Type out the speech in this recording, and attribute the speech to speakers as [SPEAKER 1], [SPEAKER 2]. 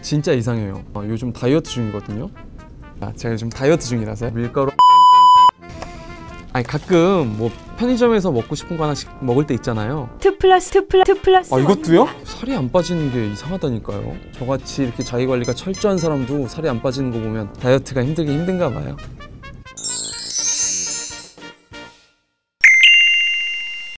[SPEAKER 1] 진짜 이상해요. 요즘 다이어트 중이거든요. 제가 요즘 다이어트 중이라서 밀가루 아니 가끔 뭐 편의점에서 먹고 싶은 거 하나씩 먹을 때 있잖아요.
[SPEAKER 2] 2 플러스
[SPEAKER 1] 이것도요? 살이 안 빠지는 게 이상하다니까요. 저같이 이렇게 자기 관리가 철저한 사람도 살이 안 빠지는 거 보면 다이어트가 힘든가 봐요.